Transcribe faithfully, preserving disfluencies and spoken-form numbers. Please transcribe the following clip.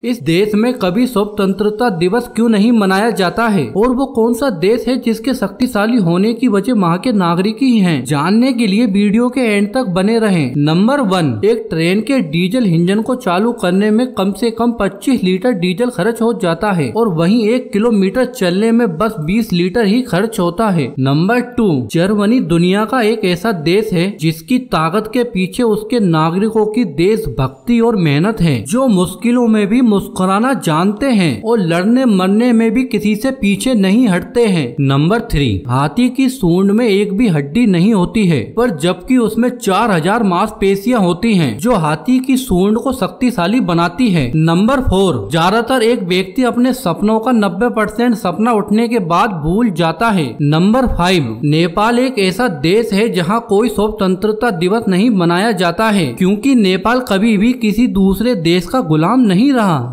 इस देश में कभी स्वतंत्रता दिवस क्यों नहीं मनाया जाता है और वो कौन सा देश है जिसके शक्तिशाली होने की वजह वहाँ के नागरिक ही हैं। जानने के लिए वीडियो के एंड तक बने रहें। नंबर वन, एक ट्रेन के डीजल इंजन को चालू करने में कम से कम पच्चीस लीटर डीजल खर्च हो जाता है और वहीं एक किलोमीटर चलने में बस बीस लीटर ही खर्च होता है। नंबर टू, जर्मनी दुनिया का एक ऐसा देश है जिसकी ताकत के पीछे उसके नागरिकों की देशभक्ति और मेहनत है, जो मुश्किलों में भी मुस्कुराना जानते हैं और लड़ने मरने में भी किसी से पीछे नहीं हटते हैं। नंबर थ्री, हाथी की सूंड में एक भी हड्डी नहीं होती है, पर जबकि उसमें चार हजार मांसपेशियां होती हैं, जो हाथी की सूंड को शक्तिशाली बनाती है। नंबर फोर, ज्यादातर एक व्यक्ति अपने सपनों का नब्बे परसेंट सपना उठने के बाद भूल जाता है। नंबर फाइव, नेपाल एक ऐसा देश है जहाँ कोई स्वतंत्रता दिवस नहीं मनाया जाता है, क्योंकि नेपाल कभी भी किसी दूसरे देश का गुलाम नहीं रहा।